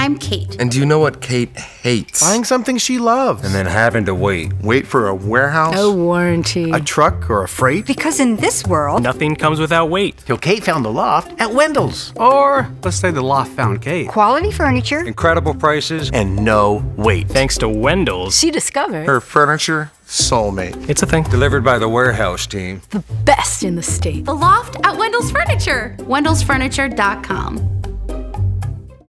I'm Kate. And do you know what Kate hates? Buying something she loves. And then having to wait. Wait for a warehouse. A warranty. A truck or a freight. Because in this world, nothing comes without wait. Till Kate found the loft at Wendell's. Or let's say the loft found Kate. quality furniture, Incredible prices. And no wait. Thanks to Wendell's, She discovered Her furniture soulmate. it's a thing. Delivered by the warehouse team. the best in the state. The loft at Wendell's Furniture. Wendell'sFurniture.com.